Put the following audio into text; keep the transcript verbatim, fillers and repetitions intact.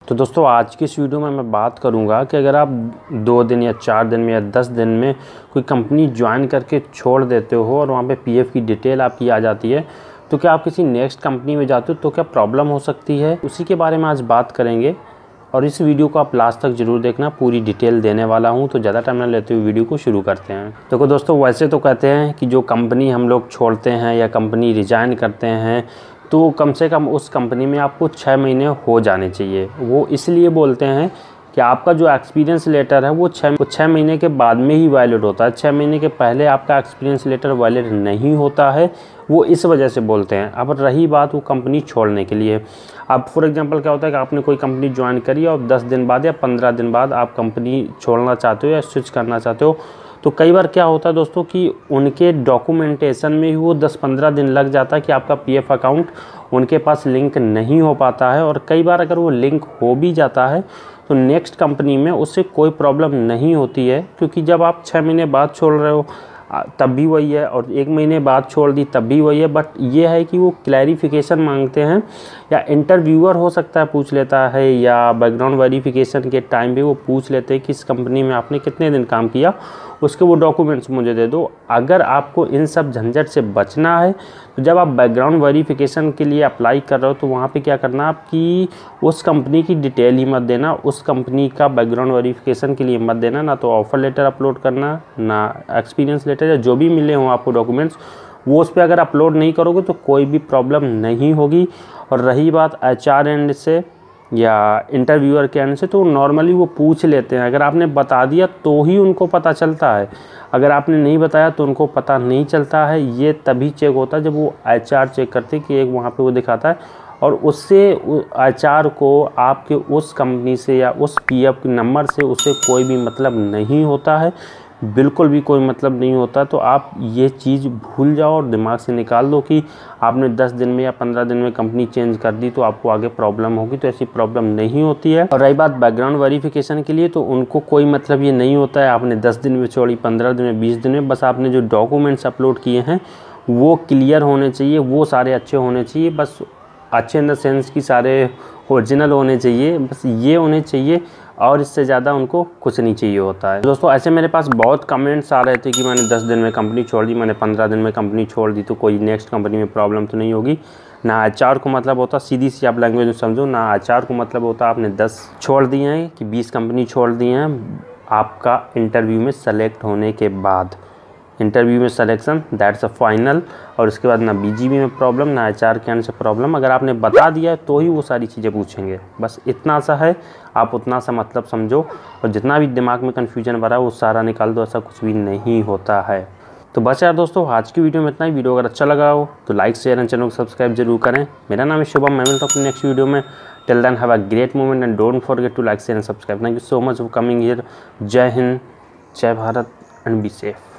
तो दोस्तों आज की इस वीडियो में मैं बात करूंगा कि अगर आप दो दिन या चार दिन में या दस दिन में कोई कंपनी ज्वाइन करके छोड़ देते हो और वहाँ पे पीएफ की डिटेल आपकी आ जाती है, तो क्या आप किसी नेक्स्ट कंपनी में जाते हो तो क्या प्रॉब्लम हो सकती है, उसी के बारे में आज बात करेंगे। और इस वीडियो को आप लास्ट तक जरूर देखना, पूरी डिटेल देने वाला हूँ। तो ज़्यादा टाइम ना लेते हुए वीडियो को शुरू करते हैं। देखो दोस्तों, वैसे तो कहते हैं कि जो कंपनी हम लोग छोड़ते हैं या कंपनी रिजाइन करते हैं तो कम से कम उस कंपनी में आपको छः महीने हो जाने चाहिए। वो इसलिए बोलते हैं कि आपका जो एक्सपीरियंस लेटर है वो छः छः महीने के बाद में ही वैलिड होता है। छः महीने के पहले आपका एक्सपीरियंस लेटर वैलिड नहीं होता है, वो इस वजह से बोलते हैं। अब रही बात वो कंपनी छोड़ने के लिए, अब फॉर एग्जांपल क्या होता है कि आपने कोई कंपनी ज्वाइन करी और दस दिन बाद या पंद्रह दिन बाद आप कंपनी छोड़ना चाहते हो या स्विच करना चाहते हो, तो कई बार क्या होता है दोस्तों कि उनके डॉक्यूमेंटेशन में ही वो दस पंद्रह दिन लग जाता है कि आपका पीएफ अकाउंट उनके पास लिंक नहीं हो पाता है। और कई बार अगर वो लिंक हो भी जाता है तो नेक्स्ट कंपनी में उससे कोई प्रॉब्लम नहीं होती है, क्योंकि जब आप छः महीने बाद छोड़ रहे हो तब भी वही है और एक महीने बाद छोड़ दी तब भी वही है। बट ये है कि वो क्लैरिफिकेशन मांगते हैं, या इंटरव्यूअर हो सकता है पूछ लेता है, या बैकग्राउंड वेरिफिकेशन के टाइम भी वो पूछ लेते हैं कि इस कंपनी में आपने कितने दिन काम किया, उसके वो डॉक्यूमेंट्स मुझे दे दो। अगर आपको इन सब झंझट से बचना है तो जब आप बैकग्राउंड वेरिफिकेशन के लिए अप्लाई कर रहे हो तो वहाँ पे क्या करना, आपकी उस कंपनी की डिटेल ही मत देना, उस कंपनी का बैकग्राउंड वेरिफिकेशन के लिए मत देना। ना तो ऑफ़र लेटर अपलोड करना, ना एक्सपीरियंस लेटर, या जो भी मिले हों आपको डॉक्यूमेंट्स वो उस पर अगर अपलोड नहीं करोगे तो कोई भी प्रॉब्लम नहीं होगी। और रही बात एच आर एंड से या इंटरव्यूअर के एंड से, तो नॉर्मली वो पूछ लेते हैं। अगर आपने बता दिया तो ही उनको पता चलता है, अगर आपने नहीं बताया तो उनको पता नहीं चलता है। ये तभी चेक होता है जब वो एच आर चेक करते हैं कि एक वहाँ पे वो दिखाता है, और उससे एच आर को आपके उस कंपनी से या उस पीएफ नंबर से उससे कोई भी मतलब नहीं होता है, बिल्कुल भी कोई मतलब नहीं होता। तो आप ये चीज़ भूल जाओ और दिमाग से निकाल दो कि आपने दस दिन में या पंद्रह दिन में कंपनी चेंज कर दी तो आपको आगे प्रॉब्लम होगी, तो ऐसी प्रॉब्लम नहीं होती है। और रही बात बैकग्राउंड वेरिफिकेशन के लिए, तो उनको कोई मतलब ये नहीं होता है आपने दस दिन में छोड़ी, पंद्रह दिन में, बीस दिन में, बस आपने जो डॉक्यूमेंट्स अपलोड किए हैं वो क्लियर होने चाहिए, वो सारे अच्छे होने चाहिए। बस अच्छे इन द सेंस कि सारे ओरिजिनल होने चाहिए, बस ये होने चाहिए, और इससे ज़्यादा उनको कुछ नहीं चाहिए होता है। दोस्तों ऐसे मेरे पास बहुत कमेंट्स आ रहे थे कि मैंने दस दिन में कंपनी छोड़ दी, मैंने पंद्रह दिन में कंपनी छोड़ दी, तो कोई नेक्स्ट कंपनी में प्रॉब्लम तो नहीं होगी। ना एच आर को मतलब होता, सीधी सी आप लैंग्वेज में समझो, ना एच आर को मतलब होता आपने दस छोड़ दिए हैं कि बीस कंपनी छोड़ दी हैं आपका इंटरव्यू में सेलेक्ट होने के बाद। इंटरव्यू में सिलेक्शन दैट्स अ फाइनल, और उसके बाद ना बीजीबी में प्रॉब्लम, ना एचआर के एंड से प्रॉब्लम। अगर आपने बता दिया तो ही वो सारी चीज़ें पूछेंगे, बस इतना सा है, आप उतना सा मतलब समझो। और जितना भी दिमाग में कन्फ्यूजन भरा वो सारा निकाल दो, ऐसा कुछ भी नहीं होता है। तो बस यार दोस्तों, आज की वीडियो में इतना ही। वीडियो अगर अच्छा लगा हो तो लाइक शेयर एंड चैनल को सब्सक्राइब जरूर करें। मेरा नाम है शुभम, मैं मिलता हूँ अपनी नेक्स्ट वीडियो में। Till then have a great moment and don't forget to like share and subscribe. Thank you so much for coming here. जय हिंद, जय भारत एंड बी सेफ।